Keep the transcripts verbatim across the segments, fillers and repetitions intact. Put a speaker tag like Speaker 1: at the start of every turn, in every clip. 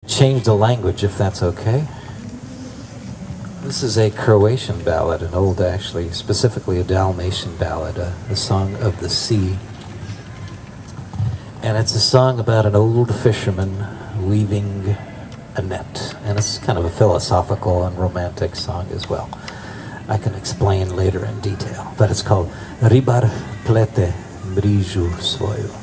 Speaker 1: Change the language if that's okay. This is a Croatian ballad, an old, actually, specifically a Dalmatian ballad, a, a song of the sea. And it's a song about an old fisherman weaving a net. And it's kind of a philosophical and romantic song as well. I can explain later in detail. But it's called Ribar Plete Mrizu Svoju.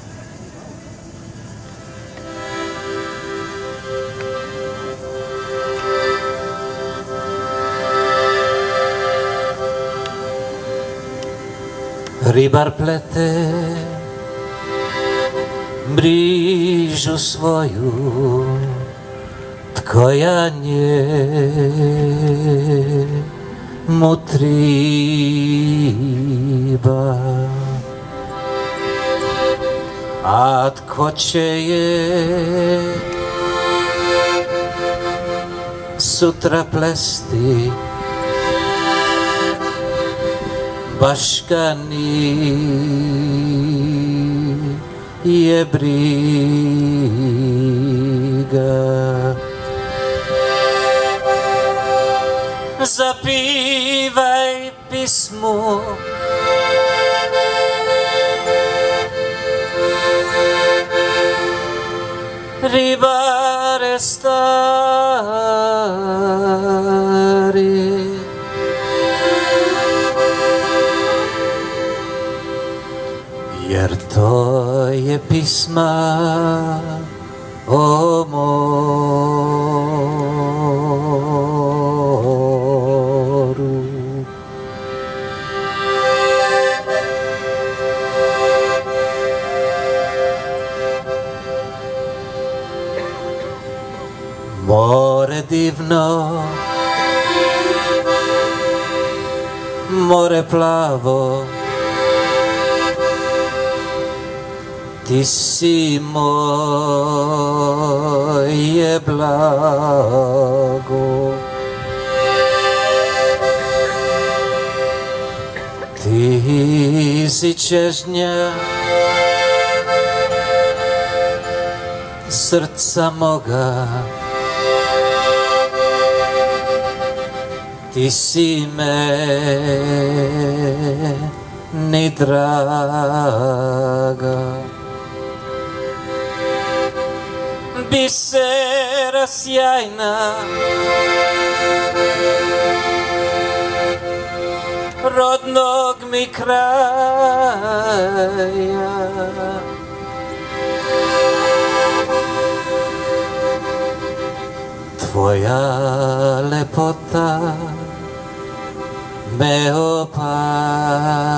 Speaker 1: Ribar plete mrizu svoju, tkoja njemu triba, a tko će je sutra plesti, baš ga nije briga. Zapivaj pismu, ribare stari, jer to je pisma o moru. More divno, more plavo, ti si moje blago, ti si čežnja srca moga, ti si meni draga. Bisera sjajna, rodnog mi kraja, tvoja lepota me opala.